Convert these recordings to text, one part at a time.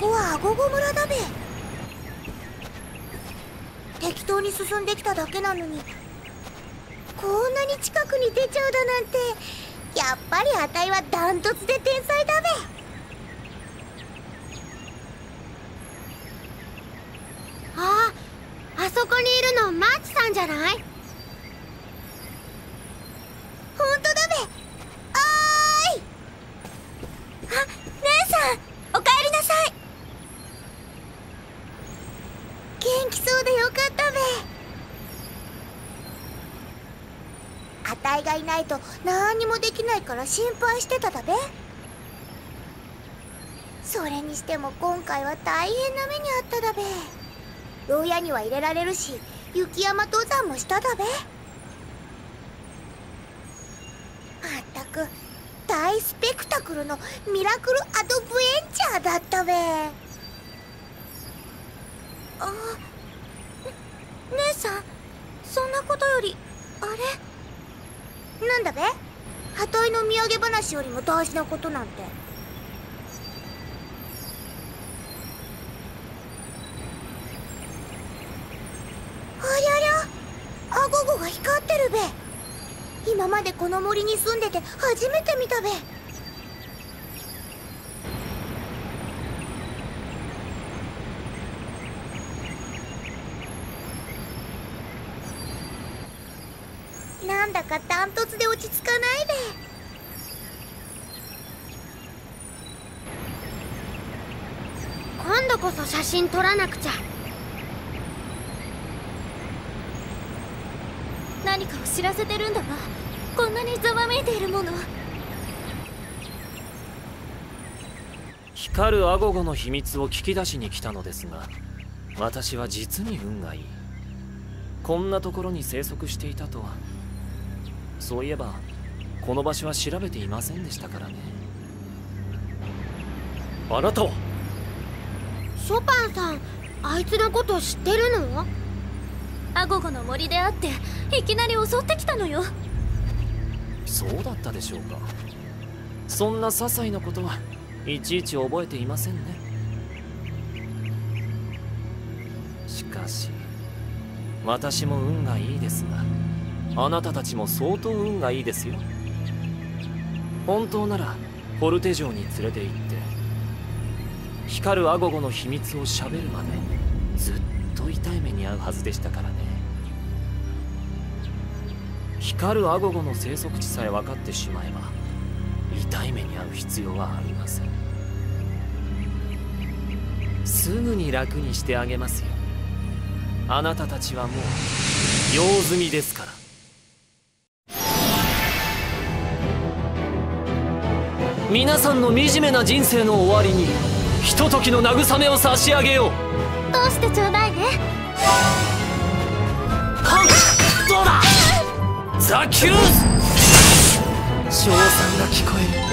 こはアゴゴ村だべ。適当に進んできただけなのにこんなに近くに出ちゃうだなんて、やっぱりあたいはダントツで天才だべ。 あそこにいるのマーチさんじゃない？ ほんとだべ。おーい。あ、姉さんおかえりなさい。元気そうでよかったべ。あたいがいないと何にもできないから心配してただべ。それにしても今回は大変な目にあっただべ。牢屋には入れられるし、雪山登山もしただべ。まったく大スペクタクルのミラクルアドベンチャーだったべ。姉さん、そんなことよりあれなんだべ。あたいの土産話よりも大事なことなんて。ありゃりゃ、アゴゴが光ってるべ。今までこの森に住んでて初めて見たべ。なんだかダントツで落ち着かないべ。 今度こそ写真撮らなくちゃ。 何かを知らせてるんだわ。こんなにざわめいているもの。 光るアゴゴの秘密を聞き出しに来たのですが、私は実に運がいい。こんなところに生息していたとは。そういえばこの場所は調べていませんでしたからね。あなたは？ ショパンさん、あいつのこと知ってるの？ アゴゴの森で会っていきなり襲ってきたのよ。 そうだったでしょうか。そんな些細なことはいちいち覚えていませんね。しかし私も運がいいですが、あなたたちも相当運がいいですよ。本当ならフォルテ城に連れて行って光るアゴゴの秘密をしゃべるまでずっと痛い目に遭うはずでしたからね。光るアゴゴの生息地さえ分かってしまえば痛い目に遭う必要はありません。すぐに楽にしてあげますよ。あなたたちはもう用済みですから。皆さんの惨めな人生の終わりにひとときの慰めを差し上げよう。 どうしてちょうだいね。 はっ、どうだ。ザ・キューズ。称賛が聞こえる。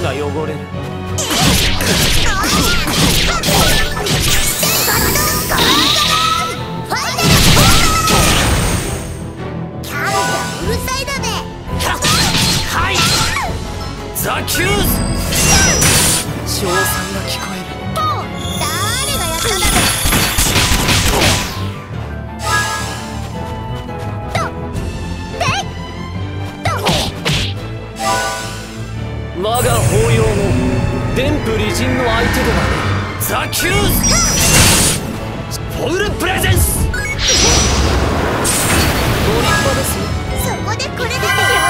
が汚れる。 うるさいだべ。 はい。ザキューズ。称賛が聞こえる。 誰がやっただべ。 我が抱擁も伝布利人の相手ではね。ザキューズ。フォールプレゼンス。ご立派ですよ。 そこでこれだ。よ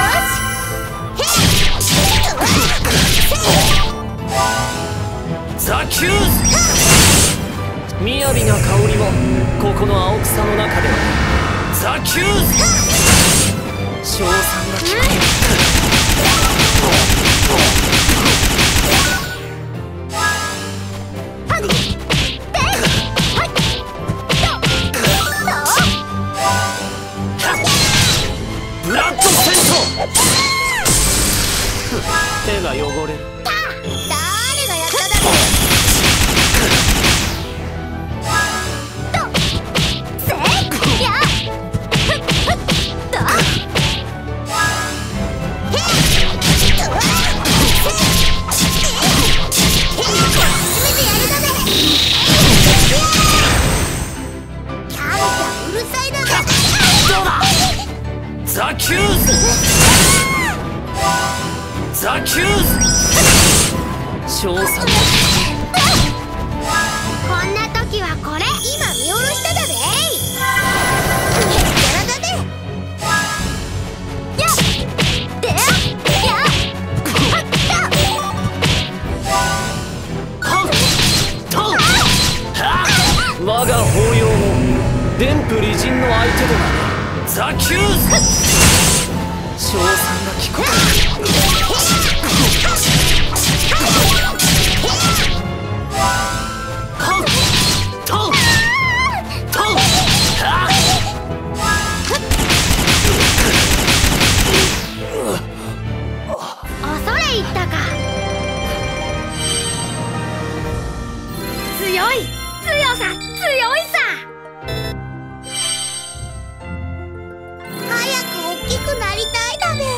し。ザキューズ。雅な香りもここの青草の中ではザキューズ。称賛が聞こえる。ブラッドセント。手が汚れる。 誰がやっただべ。 ザキューズ。ザキューズ。称賛がこんな時はこれ。 今見下ろしただべ。やだべ。 やっでやっはっと我が抱擁も伝布利人の相手ではね。ザキューズ。称賛が聞こえる。 恐れ入ったか。強い強さ強いさ。 早く大きくなりたいだべ。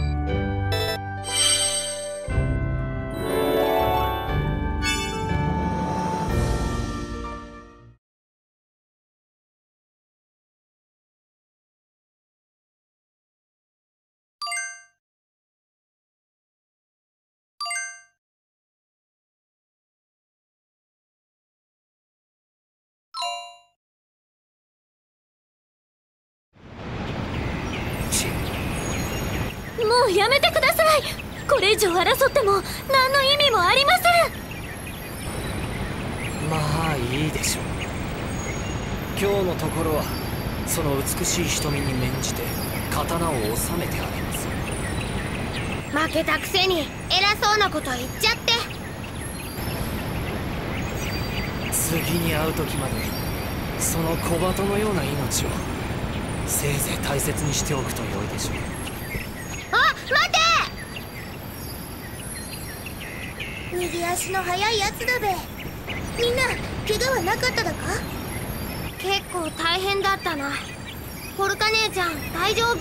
もうやめてください。これ以上争っても何の意味もありません。 まあいいでしょう。今日のところはその美しい瞳に免じて刀を収めてあげます。 負けたくせに偉そうなこと言っちゃって。 次に会う時までその小鳩のような命をせいぜい大切にしておくと良いでしょう。 あ、待て。 逃げ足の速いやつだべ。みんな怪我はなかっただか。 結構大変だったな。ポルカ姉ちゃん大丈夫？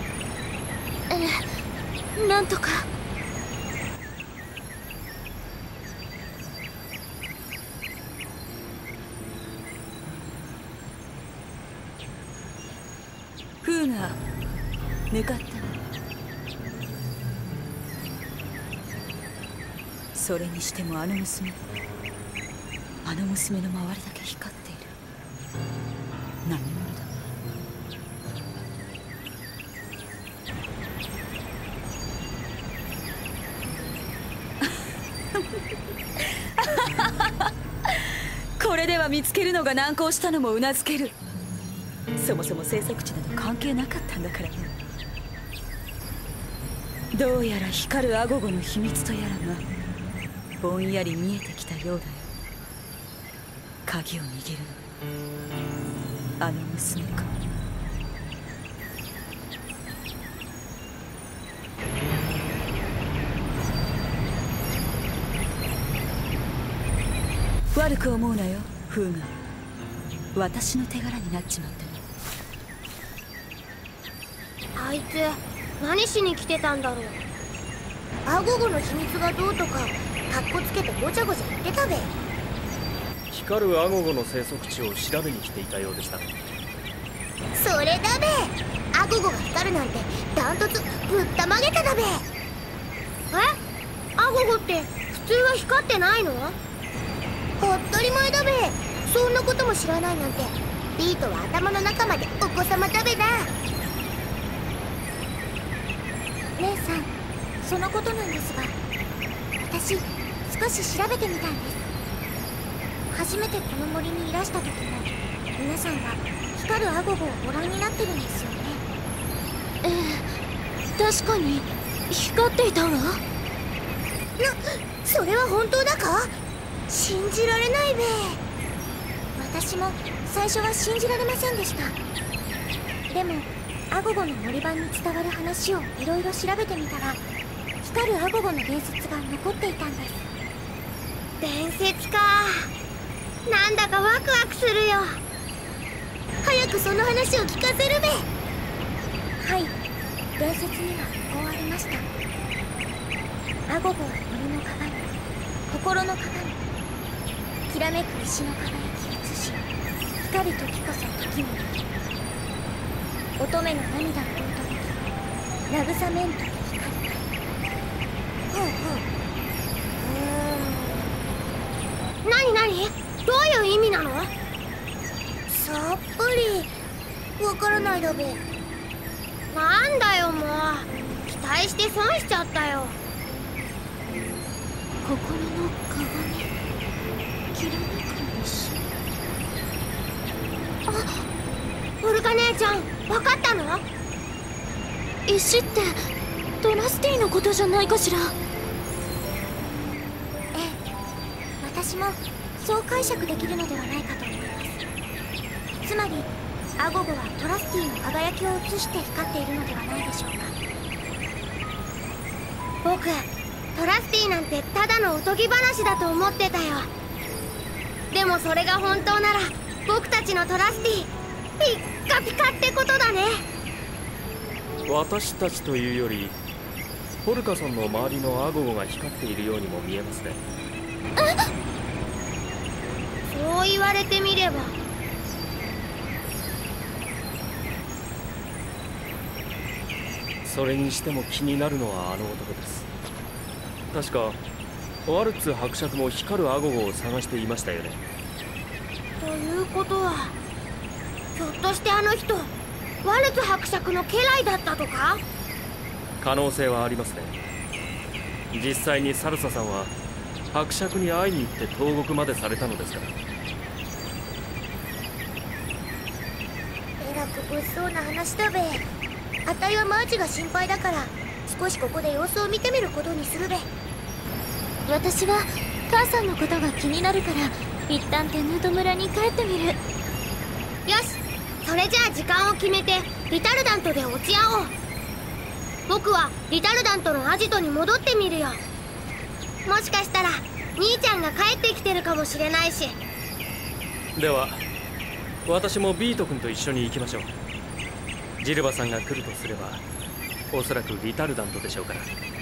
なんとか。 フーナ向かったわ。それにしてもあの娘の周りだけ光っている。何者だ。これでは見つけるのが難航したのもうなずける。そもそも制作地など関係なかったんだからね。どうやら光るアゴゴの秘密とやらがぼんやり見えてきたようだよ。鍵を握るのあの娘か。 悪く思うなよフーガ。私の手柄になっちまったね。 あいつ何しに来てたんだろう。 アゴゴの秘密がどうとかカッコつけてごちゃごちゃ言ってたべ。 光るアゴゴの生息地を調べに来ていたようでした。 それだべ。アゴゴが光るなんてダントツぶったまげただべ。 アゴゴって普通は光ってないの？ 当たり前だべ。そんなことも知らないなんてビートは頭の中までお子様だべな。姉さん、そのことなんですが、私少し調べてみたんです。初めてこの森にいらした時も皆さんは光るアゴゴをご覧になってるんですよね。 確かに光っていたわ。 それは本当だか？信じられないべ。私も最初は信じられませんでした。でもアゴゴの森版に伝わる話をいろいろ調べてみたら、光るアゴゴの伝説が残っていたんです。 伝説か。なんだかワクワクするよ。 早くその話を聞かせるべ。はい、伝説にはこうありました。アゴゴは森の鏡、心の鏡、きらめく石の輝き映し、光る時こそ時になり、乙女の涙の尊き、慰めんとき光なり。 何どういう意味なの？ さっぱりわからないだべ。 なんだよもう、期待して損しちゃったよ。 心の鏡、きらめく石。 オルカ姉ちゃん、分かったの？ 石ってトラスティのことじゃないかしら。 ええ、私もそう解釈できるのではないかと思います。つまりアゴゴはトラスティの輝きを映して光っているのではないでしょうか。 僕、トラスティなんてただのおとぎ話だと思ってたよ。でもそれが本当なら僕たちのトラスティピッカピカってことだね。 私たちというよりポルカさんの周りのアゴゴが光っているようにも見えますね。 そう言われてみれば。 それにしても気になるのはあの男です。確かワルツ伯爵も光るアゴゴを探していましたよね。 ということは、ひょっとしてあの人ワルツ伯爵の家来だったとか？ 可能性はありますね。実際にサルサさんは伯爵に会いに行って投獄までされたのですから。 えらく物騒な話だべ。あたいはマーチが心配だから少しここで様子を見てみることにするべ。 私は母さんのことが気になるから一旦テヌート村に帰ってみる。 よし、それじゃあ時間を決めてリタルダントで落ち合おう。僕はリタルダントのアジトに戻ってみるよ。もしかしたら兄ちゃんが帰ってきてるかもしれないし。 では私もビート君と一緒に行きましょう。ジルバさんが来るとすればおそらくリタルダントでしょうから。